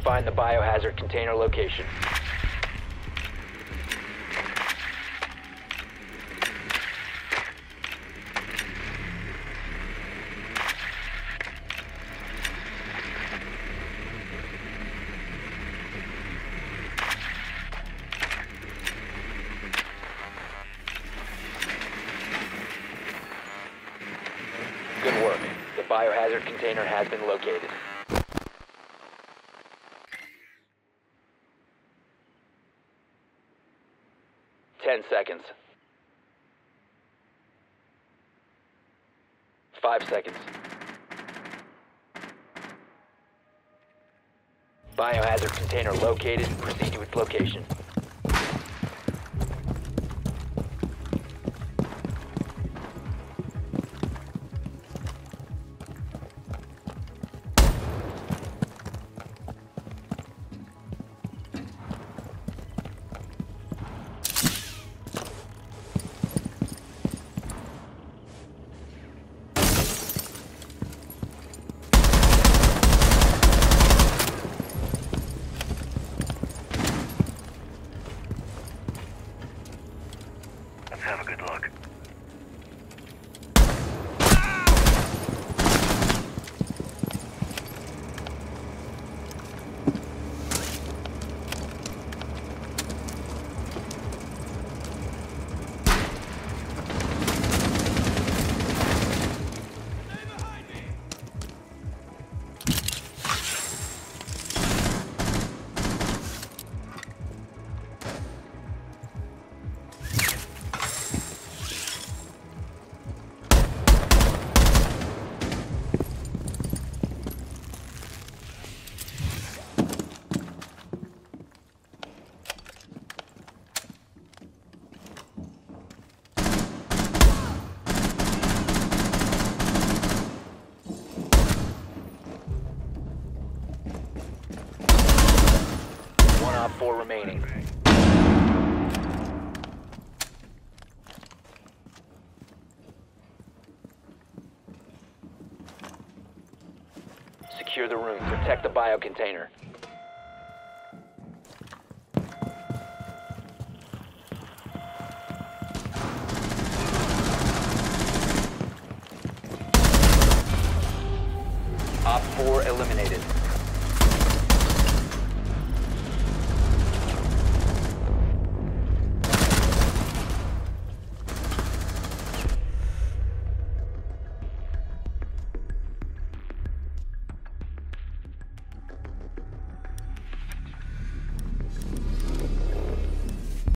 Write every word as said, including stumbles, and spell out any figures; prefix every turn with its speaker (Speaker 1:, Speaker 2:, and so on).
Speaker 1: Find the biohazard container location. Good work. The biohazard container has been located. Ten seconds. Five seconds. Biohazard container located. Proceed to its location.
Speaker 2: Let's have a good look.
Speaker 1: One op four remaining. Secure the room. Protect the bio container. Op four eliminated.